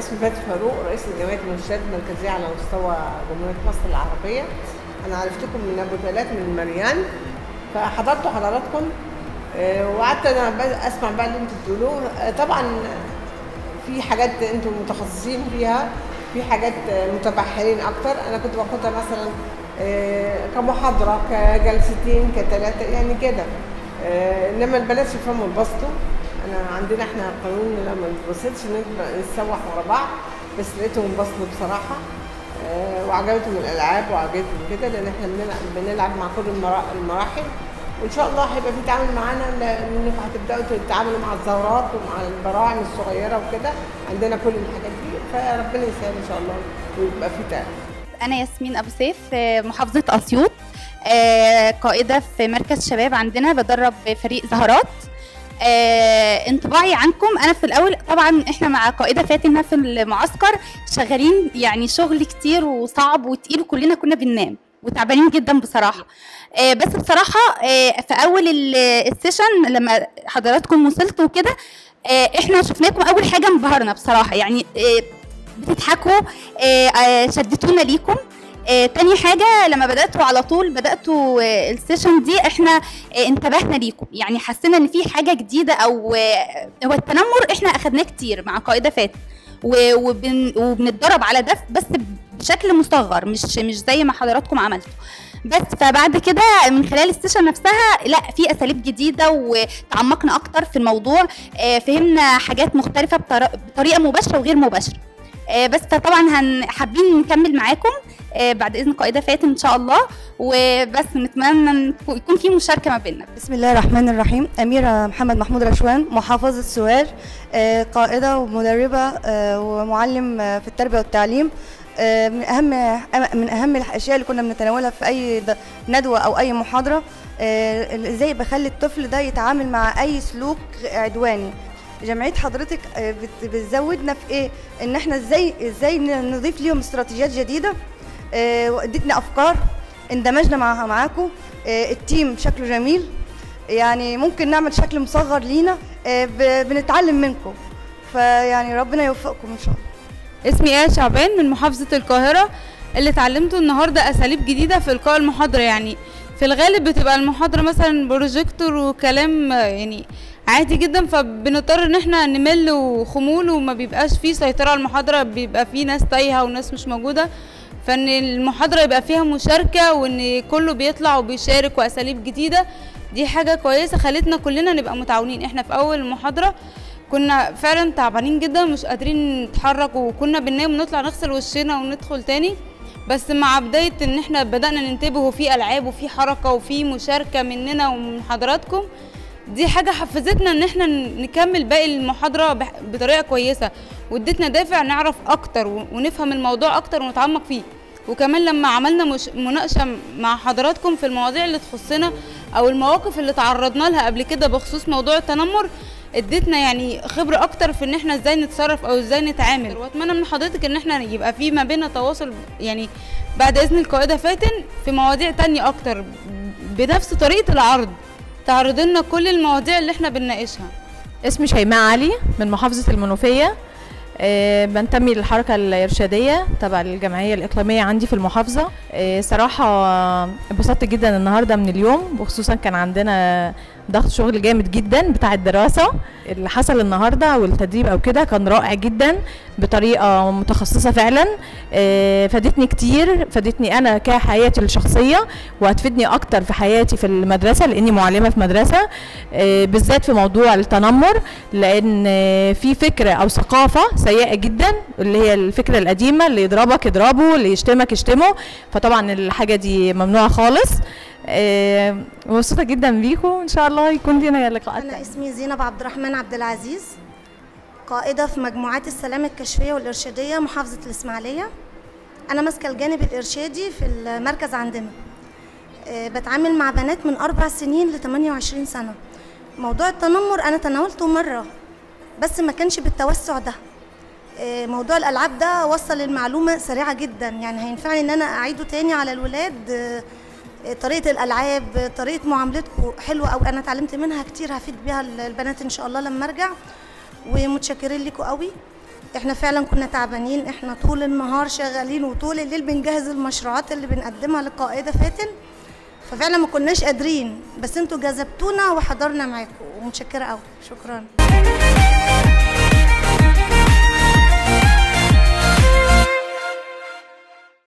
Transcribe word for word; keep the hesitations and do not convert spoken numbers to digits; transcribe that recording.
اسمي فاتن فاروق، رئيس الجمعية المنشآت المركزية على مستوى جمهورية مصر العربية. أنا عرفتكم من أبو ثلاث من مريان، فحضرت حضراتكم وقعدت أنا أسمع بقى اللي أنتوا بتقولوه. طبعا في حاجات أنتوا متخصصين فيها، في حاجات متبحرين أكتر. أنا كنت باخدها مثلا كمحاضرة، كجلستين، كثلاثة يعني كده. إنما البنات يفهموا البسطوا. أنا عندنا إحنا قانون لما نتبسطش نتسوح ورا بعض، بس لقيتهم انبسطوا بصراحة وعجبتهم الألعاب وعجبتهم كده، لأن إحنا بنلعب مع كل المراحل، وإن شاء الله هيبقى في تعامل معانا، لأنكم هتبدأوا تتعاملوا مع الزهرات ومع البراعم الصغيرة وكده. عندنا كل الحاجات دي، فربنا يسهل إن شاء الله ويبقى في تعامل. أنا ياسمين أبو سيف، محافظة أسيوط، قائدة في مركز شباب عندنا، بدرب فريق زهرات. انطباعي عنكم، أنا في الأول طبعا إحنا مع قائدة فاتن في المعسكر شغالين يعني شغل كتير وصعب وتقيل، وكلنا كنا بننام وتعبانين جدا بصراحة. بس بصراحة في أول السيشن لما حضراتكم وصلتوا كده، إحنا شفناكم أول حاجة انبهرنا بصراحة، يعني بتضحكوا، شدتونا ليكم. آه، تاني حاجة لما بدأتوا على طول بدأتوا آه، السيشن دي، احنا آه، انتبهنا ليكم، يعني حسينا ان في حاجة جديدة، او آه، هو التنمر احنا اخدناه كتير مع قائدة فاتن، وبن وبنتدرب على ده بس بشكل مصغر، مش مش زي ما حضراتكم عملتوا. بس فبعد كده من خلال السيشن نفسها لا، في اساليب جديده وتعمقنا اكتر في الموضوع، آه، فهمنا حاجات مختلفة بطريقة مباشرة وغير مباشرة. بس طبعا حابين نكمل معاكم بعد اذن قائده فاتن ان شاء الله، وبس نتمنى يكون في مشاركه ما بيننا. بسم الله الرحمن الرحيم. اميره محمد محمود رشوان، محافظه سوهاج، قائده ومدربه ومعلم في التربيه والتعليم. من اهم من اهم الاشياء اللي كنا بنتناولها في اي ندوه او اي محاضره، ازاي بخلي الطفل ده يتعامل مع اي سلوك عدواني. جمعيه حضرتك بتزودنا في ايه؟ ان احنا ازاي ازاي نضيف ليهم استراتيجيات جديده، وادتنا افكار اندمجنا معها معاكم. التيم شكله جميل، يعني ممكن نعمل شكل مصغر لينا، بنتعلم منكم، فيعني ربنا يوفقكم ان شاء الله. اسمي ايه شعبان من محافظه القاهره. اللي اتعلمته النهارده اساليب جديده في القاء المحاضره، يعني في الغالب بتبقى المحاضره مثلا بروجيكتور وكلام يعني عادي جدا، فبنضطر ان احنا نمل وخمول وما بيبقاش فيه سيطره على المحاضره، بيبقى فيه ناس تايهه وناس مش موجوده، فان المحاضره يبقى فيها مشاركه وان كله بيطلع وبيشارك واساليب جديده، دي حاجه كويسه خلتنا كلنا نبقى متعاونين. احنا في اول المحاضره كنا فعلا تعبانين جدا ومش قادرين نتحرك، وكنا بننام ونطلع نغسل وشنا وندخل تاني، بس مع بدايه ان احنا بدانا ننتبه وفي العاب وفي حركه وفي مشاركه مننا ومن حضراتكم، دي حاجه حفزتنا ان احنا نكمل باقي المحاضره بطريقه كويسه، وادتنا دافع نعرف اكتر ونفهم الموضوع اكتر ونتعمق فيه. وكمان لما عملنا مش مناقشه مع حضراتكم في المواضيع اللي تخصنا او المواقف اللي تعرضنا لها قبل كده بخصوص موضوع التنمر، ادتنا يعني خبره اكتر في ان احنا ازاي نتصرف او ازاي نتعامل. واتمنى من حضرتك ان احنا يبقى في ما بيننا تواصل، يعني بعد اذن القائده فاتن في مواضيع تانية اكتر بنفس طريقه العرض، تعرض لنا كل المواضيع اللي احنا بنناقشها. اسمي شيماء علي من محافظة المنوفية، أه بنتمي للحركة الإرشادية تبع الجمعية الإقليمية عندي في المحافظة. أه صراحة انبسطت جدا النهاردة من اليوم، وخصوصا كان عندنا ضغط شغل جامد جدا بتاع الدراسة. اللي حصل النهاردة والتدريب أو كده كان رائع جدا بطريقة متخصصة فعلا، أه فادتني كتير، فادتني أنا كحياتي الشخصية وهتفيدني أكتر في حياتي في المدرسة لأني معلمة في مدرسة، أه بالذات في موضوع التنمر، لأن في فكرة أو ثقافة سيئة جدا اللي هي الفكرة القديمة، اللي يضربك يضربه، اللي يشتمك يشتمه، فطبعا الحاجة دي ممنوعة خالص. أه مبسوطة جدا بيكم، إن شاء الله يكون لنا لقاءات. أنا اسمي زينب عبد الرحمن عبد العزيز، قائدة في مجموعات السلام الكشفية والإرشادية محافظة الإسماعيلية. أنا ماسكة الجانب الإرشادي في المركز عندنا. أه بتعامل مع بنات من أربع سنين ل ثمانية وعشرين سنة. موضوع التنمر أنا تناولته مرة بس ما كانش بالتوسع ده. أه موضوع الألعاب ده وصل المعلومة سريعة جدا، يعني هينفعني إن أنا أعيده تاني على الولاد. أه طريقة الألعاب، طريقة معاملتكم حلوة أو أنا اتعلمت منها كتير، هفيد بيها البنات إن شاء الله لما أرجع، ومتشكرين لكم قوي. احنا فعلا كنا تعبانين، احنا طول النهار شغالين وطول الليل بنجهز المشروعات اللي بنقدمها للقائده فاتن، ففعلا ما كناش قادرين، بس انتوا جذبتونا وحضرنا معاكم، ومتشكره قوي. شكرا.